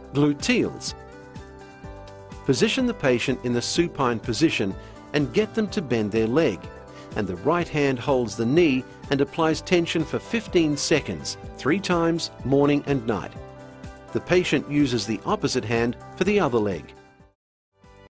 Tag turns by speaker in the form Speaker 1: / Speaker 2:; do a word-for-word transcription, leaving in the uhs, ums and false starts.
Speaker 1: Gluteals. Position the patient in the supine position and get them to bend their leg, and the right hand holds the knee and applies tension for fifteen seconds, three times, morning and night. The patient uses the opposite hand for the other leg.